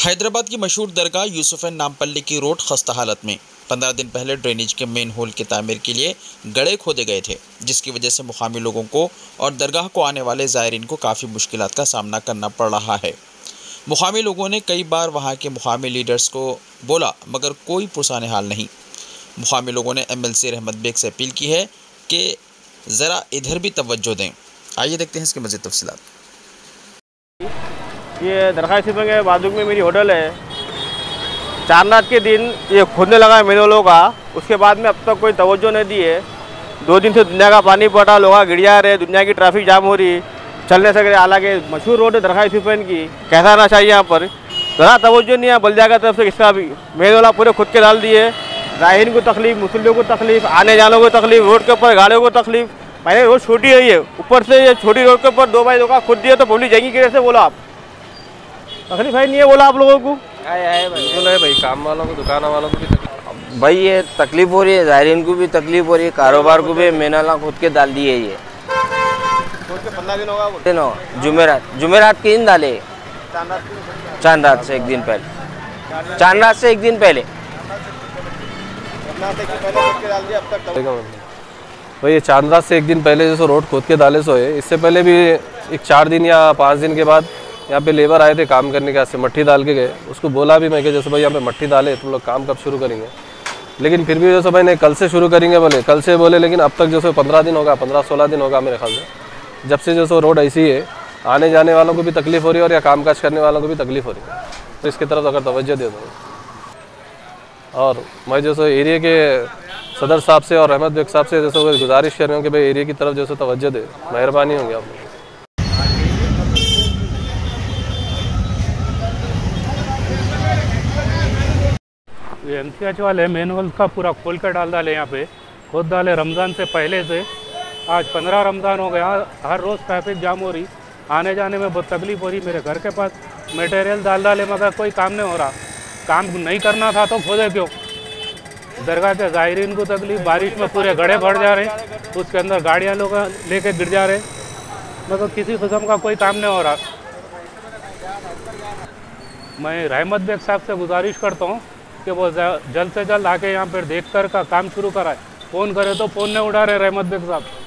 हैदराबाद की मशहूर दरगाह यूसुफैन नामपल्ली की रोड खस्ता हालत में। 15 दिन पहले ड्रेनेज के मेन होल की तामीर के लिए गड्ढे खोदे गए थे, जिसकी वजह से मुकामी लोगों को और दरगाह को आने वाले ज़ायरीन को काफ़ी मुश्किलात का सामना करना पड़ रहा है। मुकामी लोगों ने कई बार वहां के मुकामी लीडर्स को बोला, मगर कोई पुरसाने हाल नहीं। मुकामी लोगों ने MLC रहमत बेग से अपील की है कि ज़रा इधर भी तवज्जो दें। आइए देखते हैं इसकी मज़ीद तफसीलात। ये दरगाह यूसुफैन के बाजू में मेरी होटल है। चारनाथ के दिन ये खोदने लगा है मेनोलों का, उसके बाद में अब तक कोई तवज्जो नहीं दी है। 2 दिन से दुनिया का पानी पटा, लोग गिर रहे, दुनिया की ट्रैफिक जाम हो रही, चलने से हालांकि मशहूर रोड है दरगाह यूसुफैन की, कैसा आना चाहिए यहाँ पर ज़रा तवज्जो नहीं है बल्दिया की तरफ से। इसका भी मेनोला पूरे खुद के डाल दिए, ज़ाहिरीन को तकलीफ, मुसल्लियों को तकलीफ, आने जाने को तकलीफ, रोड के ऊपर गाड़ियों को तकलीफ। मैंने रोड छोटी है, ये ऊपर से ये छोटी रोड के ऊपर 2 बाई 2 का खुद दिए तो पब्लिक जाएंगी कैसे? बोला आप तकलीफ है नहीं है? बोला आप लोगों को है भाई, काम वालों को, दुकान वालों को भी तकलीफ भाई, ये तकलीफ हो रही है, ज़ाहिरीन को भी तकलीफ हो रही है, कारोबार को भी मेनाला खुद के डाल दिए। ये 15 दिन होगा, जुमेरात के दिन डाले, चांद रात से एक दिन पहले, चांद रात से एक दिन पहले भाई। ये चांद रात से एक दिन पहले जैसे रोड खोद के डाले सो है, इससे पहले भी एक 4 दिन या 5 दिन के बाद यहाँ पे लेबर आए थे काम करने के वास्ते, मट्टी डाल के गए। उसको बोला भी मैं कि जैसे भाई यहाँ पे मट्टी डाले, तुम लोग काम कब शुरू करेंगे? लेकिन फिर भी जैसे भाई ने कल से शुरू करेंगे बोले, कल से बोले, लेकिन अब तक जैसे 15 दिन होगा, 15-16 दिन होगा मेरे ख्याल से, जब से जैसे रोड ऐसी है, आने जाने वालों को भी तकलीफ हो रही है और या काम काज करने वालों को भी तकलीफ हो रही है। तो इसकी तरफ अगर तवज्जो दे दो। और मैं जैसे एरिया के सदर साहब से और रहमत बेग साहब से जैसे गुजारिश कर रहा हूँ कि भाई एरिया की तरफ जैसे तवज्जो दे, मेहरबानी होगी आप लोग। MCH वाले मैनुअल का पूरा खोल कर डाल डाले, यहाँ पे खुद डाले रमज़ान से पहले से। आज 15 रमज़ान हो गया, हर रोज़ ट्रैफिक जाम हो रही, आने जाने में बहुत तकलीफ हो रही। मेरे घर के पास मटेरियल डाल डाले, मगर कोई काम नहीं हो रहा। काम नहीं करना था तो खोदे क्यों? दरगाह के ज़ाहिरीन को तकलीफ, बारिश में पूरे गड्ढे भर जा रहे, उसके अंदर गाड़ियाँ लोग लेके गिर जा रहे, मगर किसी किस्म का कोई काम नहीं हो रहा। मैं रहमत बेग साहब से गुजारिश करता हूँ कि वो जल्द से जल्द आके यहाँ पर देख कर का काम शुरू कराए। फ़ोन करे तो फ़ोन नहीं उठा रहे रहमत बेग साहब।